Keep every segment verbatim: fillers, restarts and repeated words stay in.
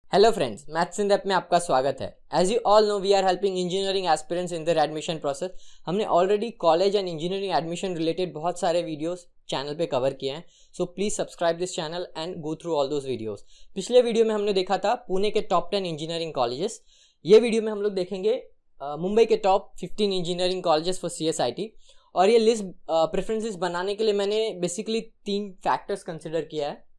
Hello friends, maths in depth में आपका स्वागत है। As you all know, we are helping engineering aspirants in their admission process. हमने already college and engineering admission related बहुत सारे videos channel पे cover किए हैं, so please subscribe this channel and go through all those videos. पिछले video में हमने देखा था पुणे के टॉप टेन इंजीनियरिंग कॉलेजेस। ये वीडियो में हम लोग देखेंगे मुंबई के top fifteen engineering colleges for C S I T. और ये लिस्ट प्रेफरेंसेस बनाने के लिए मैंने बेसिकली तीन फैक्टर्स कंसिडर किया है।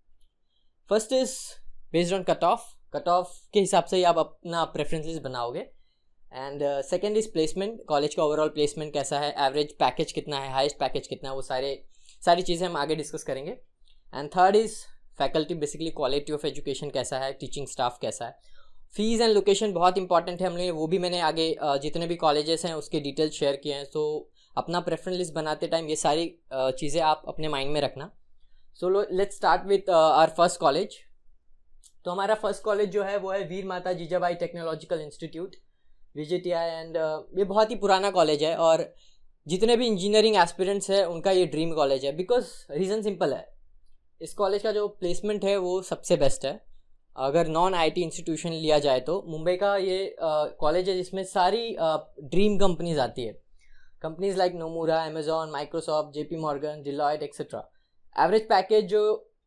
First is based on cut off cut off के हिसाब से ही आप अपना प्रेफरेंसेस बनाओगे। And second is placement, college का ओवरऑल प्लेसमेंट कैसा है, एवरेज पैकेज कितना है, हाईएस्ट पैकेज कितना है, वो सारे सारी चीज़ें हम आगे डिस्कस करेंगे। And third is faculty, basically quality of education कैसा है, टीचिंग स्टाफ कैसा है। फीस एंड लोकेशन बहुत इंपॉर्टेंट है, हमने वो भी मैंने आगे uh, जितने भी कॉलेजेस हैं उसके डिटेल्स शेयर किए हैं। सो so, अपना प्रेफरेंस लिस्ट बनाते टाइम ये सारी uh, चीज़ें आप अपने माइंड में रखना। So let's start with our first college. तो हमारा फर्स्ट कॉलेज जो है वो है Veer Mata Jijabai technological institute, V J T I. And ये बहुत ही पुराना कॉलेज है और जितने भी इंजीनियरिंग एस्पिरेंट्स हैं उनका ये ड्रीम कॉलेज है। बिकॉज रीज़न सिंपल है, इस कॉलेज का जो प्लेसमेंट है वो सबसे बेस्ट है। अगर नॉन आई टी इंस्टीट्यूशन लिया जाए तो मुंबई का ये कॉलेज uh, है जिसमें सारी ड्रीम uh, कंपनीज आती है। Companies like Nomura, Amazon, Microsoft, J P Morgan, Deloitte etcetera. Average package जो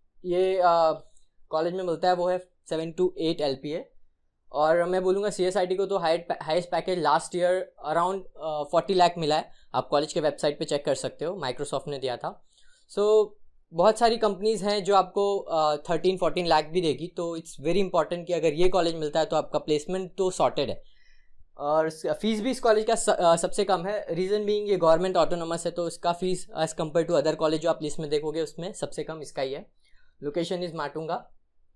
ये uh, कॉलेज में मिलता है वो है seven to eight L P A. और मैं बोलूँगा सी एस आई टी को तो highest package last year around forty lakh मिला है। आप कॉलेज के वेबसाइट पे चेक कर सकते हो, माइक्रोसॉफ्ट ने दिया था। सो so, बहुत सारी कंपनीज़ हैं जो आपको थर्टीन फोर्टीन लाख भी देगी। तो इट्स वेरी इंपॉर्टेंट कि अगर ये कॉलेज मिलता है तो आपका प्लेसमेंट तो सॉर्टेड है। और फीस भी इस कॉलेज का uh, सबसे कम है। रीज़न बीइंग ये गवर्नमेंट ऑटोनोमस है, तो इसका fees as compared to other college जो आप लिस्ट में देखोगे उसमें सबसे कम इसका ही है। Location is Matunga.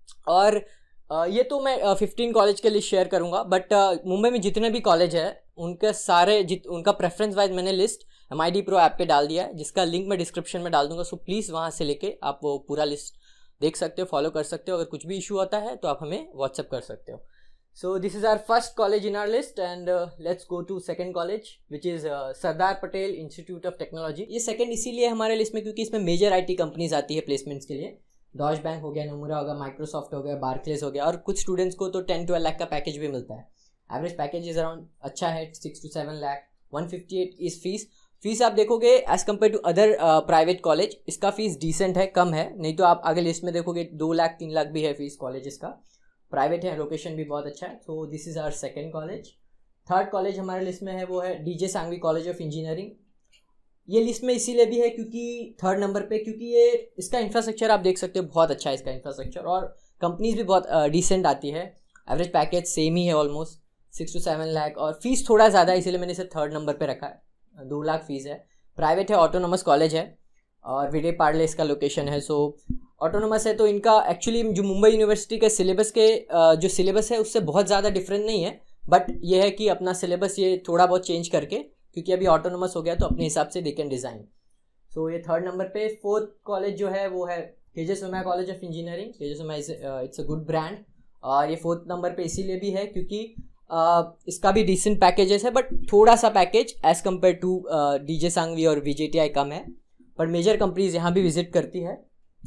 और ये तो मैं फिफ्टीन कॉलेज के लिए शेयर करूंगा, बट मुंबई में जितने भी कॉलेज है उनके सारे जित उनका प्रेफरेंस वाइज मैंने list M I D pro app पे डाल दिया है, जिसका लिंक मैं डिस्क्रिप्शन में डाल दूंगा। सो प्लीज़ वहाँ से लेके आप वो पूरा लिस्ट देख सकते हो, फॉलो कर सकते हो। अगर कुछ भी इशू होता है तो आप हमें व्हाट्सअप कर सकते हो। So this is our first college in our list and let's go to second college which is Sardar Patel institute of technology. ये सेकंड इसीलिए हमारे लिस्ट में क्योंकि इसमें मेजर आई टी कंपनीज आती है प्लेसमेंट्स के लिए। डॉज बैंक हो गया, नोमुरा हो गया, माइक्रोसॉफ्ट हो गया, बार्कलेस हो गया। और कुछ स्टूडेंट्स को तो टेन ट्वेल्व लाख का पैकेज भी मिलता है। एवरेज पैकेज इज अराउंड अच्छा है, six to seven lakh. One fifty eight is fees. Fees आप देखोगे as compared to other private college इसका फीस डिसेंट है, कम है। नहीं तो आप आगे लिस्ट में देखोगे दो लाख तीन लाख भी है फीस कॉलेज का। प्राइवेट है, लोकेशन भी बहुत अच्छा है। So this is our second college. Third college हमारे लिस्ट में है वो है D J Sanghvi college of engineering. ये लिस्ट में इसीलिए भी है क्योंकि थर्ड नंबर पे, क्योंकि ये इसका इंफ्रास्ट्रक्चर आप देख सकते हो, बहुत अच्छा है इसका इंफ्रास्ट्रक्चर। और कंपनीज भी बहुत डिसेंट आती है। एवरेज पैकेज सेम ही है, almost six to seven lakh. और फीस थोड़ा ज़्यादा है, इसीलिए मैंने इसे थर्ड नंबर पे रखा है। दो लाख फीस है। प्राइवेट है, ऑटोनोमस कॉलेज है और विडे पार्ले इसका लोकेशन है। सो ऑटोनोमस है तो इनका एक्चुअली जो मुंबई यूनिवर्सिटी के सिलेबस के जो सिलेबस है उससे बहुत ज़्यादा डिफरेंट नहीं है। बट ये है कि अपना सिलेबस ये थोड़ा बहुत चेंज करके, क्योंकि अभी ऑटोनोमस हो गया तो अपने हिसाब से दे कैन डिज़ाइन। सो ये थर्ड नंबर पे। फोर्थ कॉलेज जो है वो है K J Somaiya college of engineering. K J Somaiya it's a good brand. और ये फोर्थ नंबर पे इसीलिए भी है क्योंकि uh, इसका भी डिसेंट पैकेजेस है, बट थोड़ा सा package as compared to D J Sanghvi और वी जे टी आई कम है। पर मेजर कंपनीज यहाँ भी विजिट करती है।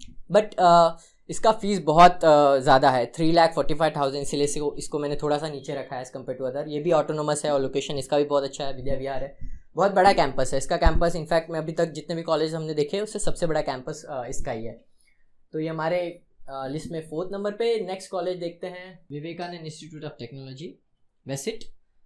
बट uh, इसका फीस बहुत ज़्यादा है, three lakh forty five thousand इसलिए इसको इसको मैंने थोड़ा सा नीचे रखा है एज़ कम्पेयर टू अदर। ये भी ऑटोनोमस है और लोकेशन इसका भी बहुत अच्छा है, विद्या विहार है। बहुत बड़ा कैंपस है इसका। कैंपस इनफैक्ट मैं अभी तक जितने भी कॉलेज हमने देखे उससे सबसे बड़ा कैंपस इसका ही है। तो ये हमारे लिस्ट में फोर्थ नंबर पे। नेक्स्ट कॉलेज देखते हैं, Vivekanand institute of technology, VESIT.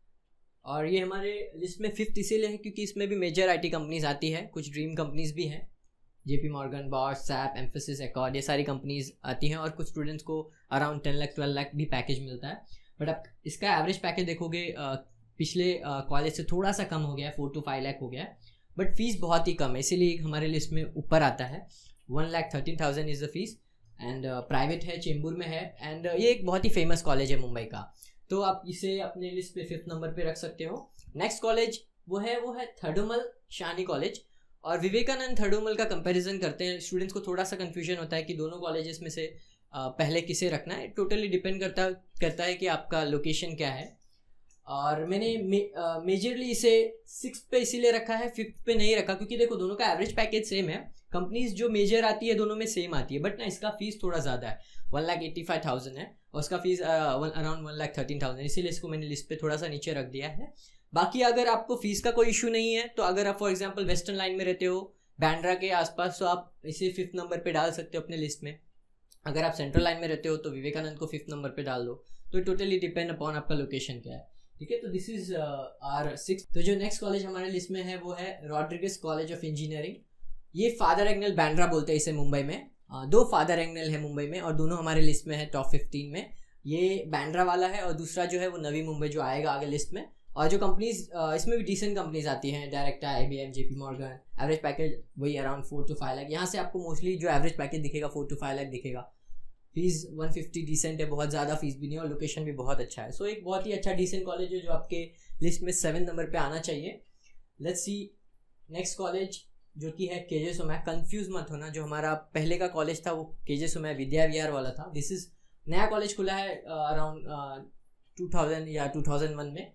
और ये हमारे लिस्ट में फिफ्थ इसीलिए है क्योंकि इसमें भी मेजर आई टी कंपनीज आती है, कुछ ड्रीम कंपनीज भी हैं। J P Morgan, Bosch, SAP, Mphasis, Accord, ये सारी कंपनीज आती हैं। और कुछ स्टूडेंट्स को around ten lakh twelve lakh भी पैकेज मिलता है। बट आप इसका एवरेज पैकेज देखोगे पिछले कॉलेज uh, से थोड़ा सा कम हो गया है, फोर टू फाइव लाख हो गया है। बट फीस बहुत ही कम है, इसीलिए हमारे लिस्ट में ऊपर आता है। One lakh thirteen thousand is the fees. And private है, चेंबूर में है। एंड uh, ये एक बहुत ही फेमस कॉलेज है मुंबई का, तो आप इसे अपने लिस्ट पे फिफ्थ नंबर पे रख सकते हो। नेक्स्ट कॉलेज वो है वो है थर्डोमल शानी कॉलेज। और विवेकानंद थर्डोमल का कंपैरिजन करते हैं, स्टूडेंट्स को थोड़ा सा कन्फ्यूजन होता है कि दोनों कॉलेजेस में से uh, पहले किसे रखना है। टोटली डिपेंड करता करता है कि आपका लोकेशन क्या है। और मैंने मेजरली मे, इसे सिक्स पे इसीलिए रखा है, फिफ्थ पे नहीं रखा क्योंकि देखो दोनों का एवरेज पैकेज सेम है। कंपनीज जो मेजर आती है दोनों में सेम आती है, बट ना इसका फीस थोड़ा ज़्यादा है, one lakh eighty five thousand है। और उसका fees around one lakh thirteen thousand, इसीलिए इसको मैंने लिस्ट पे थोड़ा सा नीचे रख दिया है। बाकी अगर आपको फीस का कोई इशू नहीं है, तो अगर आप फॉर एग्जांपल वेस्टर्न लाइन में रहते हो, बैंड्रा के आसपास, तो आप इसे फिफ्थ नंबर पे डाल सकते हो अपने लिस्ट में। अगर आप सेंट्रल लाइन में रहते हो तो विवेकानंद को फिफ्थ नंबर पे डाल दो। तो टोटली डिपेंड अपॉन आपका लोकेशन क्या है, ठीक है। तो दिस इज आर सिक्स। तो जो नेक्स्ट कॉलेज हमारे लिस्ट में है वो है रॉड्रिगस कॉलेज ऑफ इंजीनियरिंग। ये फादर एंगल बैंड्रा बोलते हैं इसे मुंबई में। uh, दो फादर एंगल है मुंबई में और दोनों हमारे लिस्ट में है टॉप फिफ्टीन में। ये बैंड्रा वाला है और दूसरा जो है वो नवी मुंबई जो आएगा आगे लिस्ट में। और जो कंपनीज इसमें भी डिसेंट कंपनीज आती हैं, Directa, I B M, J P Morgan. Average package वही around four to five lakh. यहाँ से आपको मोस्टली जो एवरेज पैकेज दिखेगा फोर टू फाइव लाख दिखेगा। फीस वन फिफ्टी डिसेंट है, बहुत ज़्यादा फीस भी नहीं है और लोकेशन भी बहुत अच्छा है। सो so, एक बहुत ही अच्छा डिसेंट कॉलेज है जो आपके लिस्ट में सेवन नंबर पे आना चाहिए। लेट्स सी नेक्स्ट कॉलेज जो कि है के जे सोमैक। कंफ्यूज मत होना, जो हमारा पहले का कॉलेज था वो के जे सोमैक विद्या विहार वाला था। दिस इज नया कॉलेज खुला है अराउंड टू थाउजेंड या टू थाउजेंड वन में,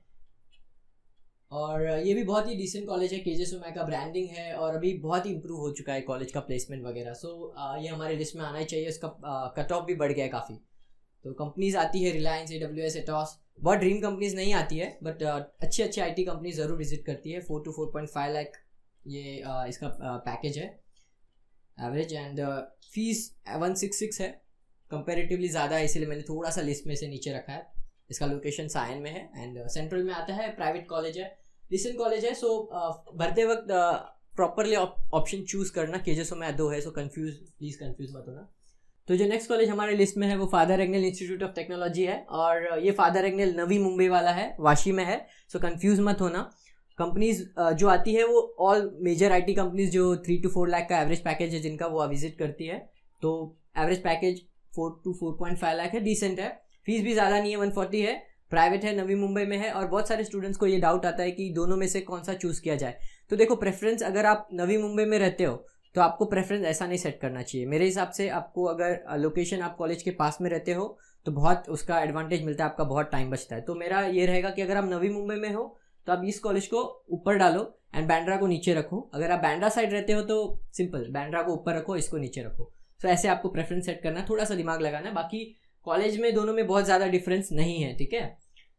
और ये भी बहुत ही डिसेंट कॉलेज है। के जे सोमैक का ब्रांडिंग है और अभी बहुत ही इंप्रूव हो चुका है कॉलेज का प्लेसमेंट वगैरह। सो so, ये हमारे लिस्ट में आना ही चाहिए। इसका कट ऑफ भी बढ़ गया है काफ़ी। तो कंपनीज आती है Reliance, A W S, Atos. बहुत ड्रीम कंपनीज नहीं आती है, बट अच्छी अच्छी आई टी कंपनी ज़रूर विजिट करती है। Four to four point five lakh ये uh, इसका पैकेज uh, है average. And fees one six six है, कंपेरेटिवली ज़्यादा है, इसीलिए मैंने थोड़ा सा लिस्ट में से नीचे रखा है। इसका लोकेशन सायन में है एंड सेंट्रल में आता है। प्राइवेट कॉलेज है, डिसेंट कॉलेज है। सो so, भरते वक्त प्रॉपरली ऑप्शन चूज करना। के जे सोमैक दो है, सो कंफ्यूज प्लीज कंफ्यूज मत होना। तो जो नेक्स्ट कॉलेज हमारे लिस्ट में है वो फादर एंगल इंस्टीट्यूट ऑफ टेक्नोलॉजी है, और ये फादर एंगल नवी मुंबई वाला है, वाशी में है। सो so, कंफ्यूज मत होना। कंपनीज जो आती है वो ऑल मेजर आईटी कंपनीज जो थ्री टू फोर लाख का एवरेज पैकेज है जिनका, वो विजिट करती है। तो average package four to four point five lakh है, डिसेंट है। फीस भी ज़्यादा नहीं है, वन फोर्टी है। प्राइवेट है, नवी मुंबई में है। और बहुत सारे स्टूडेंट्स को ये डाउट आता है कि दोनों में से कौन सा चूज़ किया जाए। तो देखो, प्रेफरेंस अगर आप नवी मुंबई में रहते हो तो आपको प्रेफरेंस ऐसा नहीं सेट करना चाहिए। मेरे हिसाब से आपको अगर लोकेशन आप कॉलेज के पास में रहते हो तो बहुत उसका एडवांटेज मिलता है, आपका बहुत टाइम बचता है। तो मेरा ये रहेगा कि अगर आप नवी मुंबई में हो तो आप इस कॉलेज को ऊपर डालो एंड बैंड्रा को नीचे रखो। अगर आप बैंड्रा साइड रहते हो तो सिंपल, बैंड्रा को ऊपर रखो, इसको नीचे रखो। सो ऐसे आपको प्रेफरेंस सेट करना है, थोड़ा सा दिमाग लगाना है। बाकी कॉलेज में दोनों में बहुत ज़्यादा डिफरेंस नहीं है, ठीक है।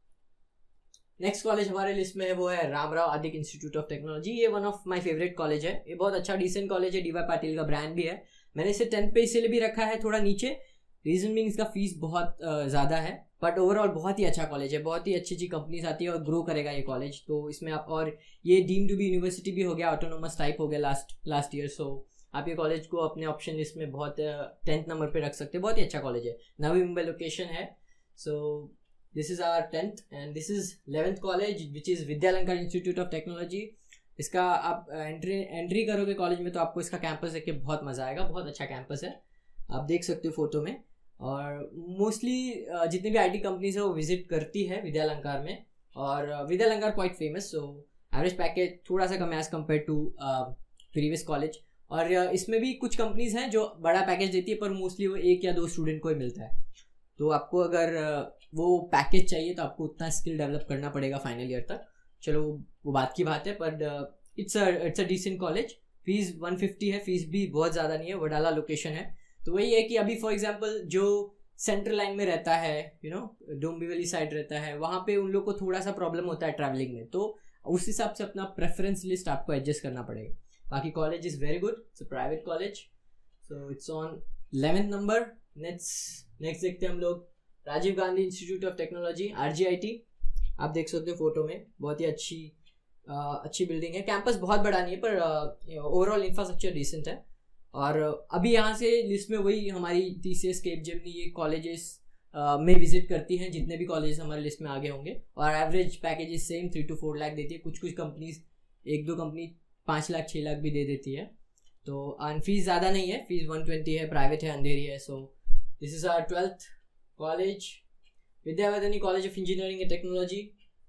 नेक्स्ट कॉलेज हमारे लिस्ट में है वो है Ramrao Adik institute of technology. ये one of my favourite college है। ये बहुत अच्छा डिसेंट कॉलेज है, डी वाई पाटिल का ब्रांड भी है। मैंने इसे टेंथ पे इसलिए भी रखा है थोड़ा नीचे, रीजन मीन इसका फीस बहुत ज़्यादा है, बट ओवरऑल बहुत ही अच्छा कॉलेज है। बहुत ही अच्छी अच्छी कंपनीज आती है और ग्रो करेगा ये कॉलेज। तो इसमें आप, और ये डीम टू बी यूनिवर्सिटी भी हो गया, ऑटोनोमस टाइप हो गया लास्ट लास्ट ईयर। सो आप ये कॉलेज को अपने ऑप्शन लिस्ट में बहुत टेंथ नंबर पे रख सकते हैं। बहुत ही अच्छा कॉलेज है, नवी मुंबई लोकेशन है। So this is our tenth and this is eleventh college which is Vidyalankar institute of technology. इसका आप एंट्री एंट्री करोगे कॉलेज में तो आपको इसका कैंपस देख के बहुत मज़ा आएगा। बहुत अच्छा कैंपस है, आप देख सकते हो फोटो में। और मोस्टली जितनी भी आईटी कंपनीज है वो विजिट करती है विद्यालंकार में, और Vidyalankar quite famous. So average package थोड़ा सा कम as compared to previous college. और इसमें भी कुछ कंपनीज हैं जो बड़ा पैकेज देती है, पर मोस्टली वो एक या दो स्टूडेंट को ही मिलता है। तो आपको अगर वो पैकेज चाहिए तो आपको उतना स्किल डेवलप करना पड़ेगा फाइनल ईयर तक। चलो वो बात की बात है, पर it's a it's a decent college. Fees one fifty है, फीस भी बहुत ज़्यादा नहीं है, वडाला लोकेशन है। तो वही है कि अभी फॉर एग्जांपल जो सेंट्रल लाइन में रहता है, यू नो डोंबिवली साइड रहता है, वहाँ पे उन लोग को थोड़ा सा प्रॉब्लम होता है ट्रैवलिंग में। तो उस हिसाब से अपना प्रेफरेंस लिस्ट आपको एडजस्ट करना पड़ेगा। बाकी college is very good, it's a private college. So it's on eleventh number. Next next देखते हैं हम लोग Rajiv Gandhi institute of technology, R G I T. आप देख सकते हो फोटो में, बहुत ही अच्छी आ, अच्छी बिल्डिंग है। कैंपस बहुत बड़ा नहीं है, पर ओवरऑल इंफ्रास्ट्रक्चर डिसेंट है। और अभी यहाँ से लिस्ट में वही हमारी टी सी एस, कैपजेमिनी, ये कॉलेजेस में विजिट करती हैं जितने भी कॉलेज हमारे लिस्ट में आगे होंगे। और average packages same three to four lakh देती है। कुछ कुछ कंपनीज, एक दो कंपनी पाँच लाख छः लाख भी दे देती है। तो और फीस ज़्यादा नहीं है, फीस वन ट्वेंटी है, प्राइवेट है, अंधेरी है। So this is our twelfth college, Vidyavardhini college of engineering and technology.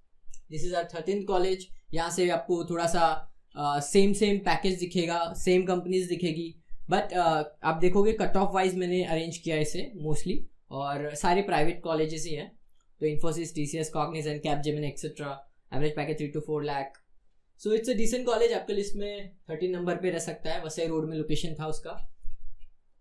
This is our thirteenth college. यहाँ से आपको थोड़ा सा सेम सेम पैकेज दिखेगा, सेम कंपनीज दिखेगी, बट uh, आप देखोगे कट ऑफ वाइज मैंने अरेंज किया इसे मोस्टली, और सारे प्राइवेट कॉलेजेस ही हैं। तो Infosys, T C S, Cognizant, Capgemini etcetera. Average package three to four lakh. So it's a decent college, आपके लिस्ट में थर्टीन नंबर पे रह सकता है। वसई रोड में लोकेशन था उसका।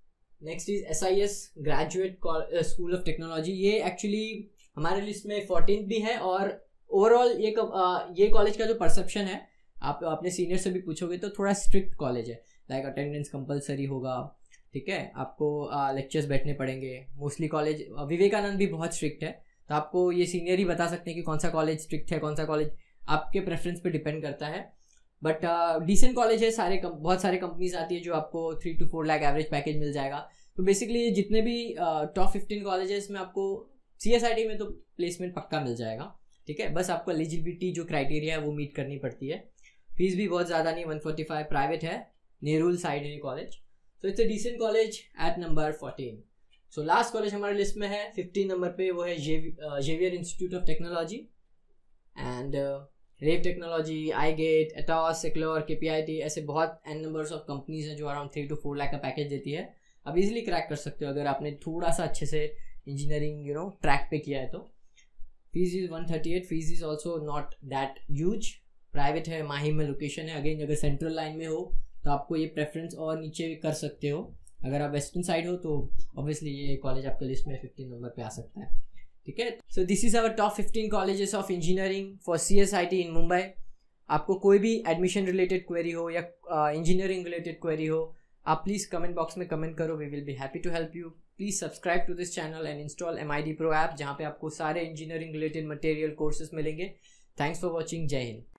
Next is S I S graduate school of technology. ये एक्चुअली हमारे लिस्ट में फोर्टीन भी है और ओवरऑल ये uh, ये कॉलेज का जो परसेप्शन है, आप अपने सीनियर से भी पूछोगे तो थोड़ा स्ट्रिक्ट कॉलेज है। लाइक अटेंडेंस कंपलसरी होगा, ठीक है, आपको लेक्चर्स uh, बैठने पड़ेंगे। मोस्टली कॉलेज uh, विवेकानंद भी बहुत स्ट्रिक्ट है, तो आपको ये सीनियर ही बता सकते हैं कि कौन सा कॉलेज स्ट्रिक्ट है, कौन सा कॉलेज, आपके प्रेफरेंस पे डिपेंड करता है। बट डिसेंट कॉलेज है, सारे बहुत सारे कंपनीज आती है जो आपको three to four lakh average package मिल जाएगा। तो बेसिकली जितने भी टॉप फिफ्टीन कॉलेज है इसमें आपको सी एस आई टी में तो प्लेसमेंट पक्का मिल जाएगा, ठीक है। बस आपको एलिजिबिलिटी जो क्राइटेरिया है वो मीट करनी पड़ती है। फीस भी बहुत ज़्यादा नहीं, वन फोर्टी फाइव, प्राइवेट है, नेहरू साइड है कॉलेज। So it's a decent college at number fourteen. So last college हमारे लिस्ट में है फिफ्टीन नंबर पे, वो है Xavier institute of technology and rev technology, iGate, Atos, Cyclor, K P I T, ऐसे बहुत एन नंबर्स ऑफ कंपनीज हैं जो around three to four lakh का पैकेज देती है। आप इजीली क्रैक कर सकते हो अगर आपने थोड़ा सा अच्छे से इंजीनियरिंग यू नो ट्रैक पे किया है तो। Fees is one thirty eight, fees is also not that huge. Private है, माहिम में लोकेशन है। अगेन अगर सेंट्रल लाइन में हो तो आपको ये प्रेफरेंस और नीचे कर सकते हो। अगर आप वेस्टर्न साइड हो तो ऑब्वियसली ये कॉलेज आपके लिस्ट में फिफ्टीन नंबर पे आ सकता है, ठीक है। So this is our top fifteen colleges of engineering for C S I T in Mumbai. आपको कोई भी एडमिशन रिलेटेड क्वेरी हो या इंजीनियरिंग रिलेटेड क्वेरी हो, आप प्लीज़ कमेंट बॉक्स में कमेंट करो, we will be happy to help you. Please subscribe to this channel and install M I D pro app, जहाँ पे आपको सारे इंजीनियरिंग रिलेटेड मटेरियल कोर्सेज मिलेंगे। थैंक्स फॉर वॉचिंग, जय हिंद।